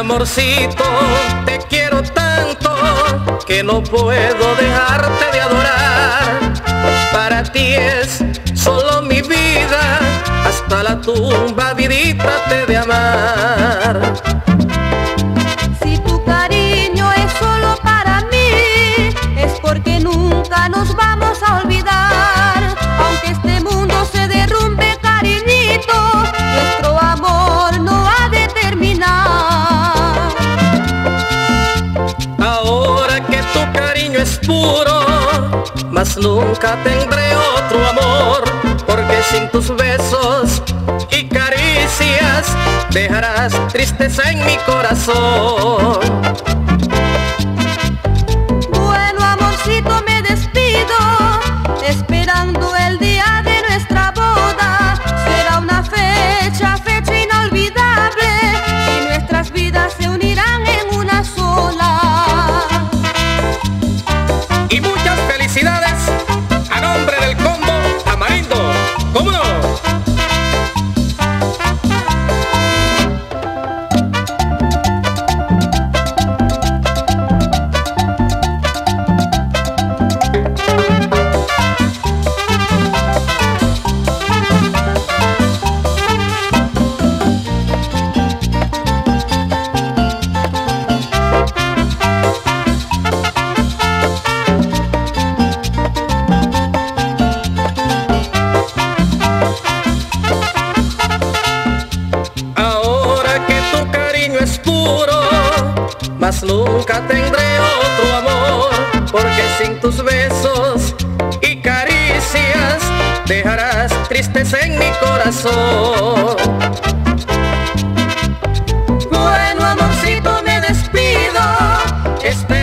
amorcito, te quiero tanto que no puedo dejarte de adorar. Para ti es solo mi vida, hasta la tumba, vidita, te de amar. Si tu cariño es solo para mí, es porque nunca nos vamos a olvidar. Aunque este mundo se derrumbe, cariñito, nuestro amor no ha de terminar. Ahora que tu cariño es puro, mas nunca tendré otro amor, porque sin tus besos y caricias dejarás tristeza en mi corazón. Bueno, amorcito, me despido, esperando el día de nuestra boda. Será una fecha inolvidable, y nuestras vidas se unirán en una sola. Y muchas felicidades a nombre del combo Tamarindo. ¿Cómo no? Mas nunca tendré otro amor, porque sin tus besos y caricias dejarás tristeza en mi corazón. Bueno, amorcito, me despido,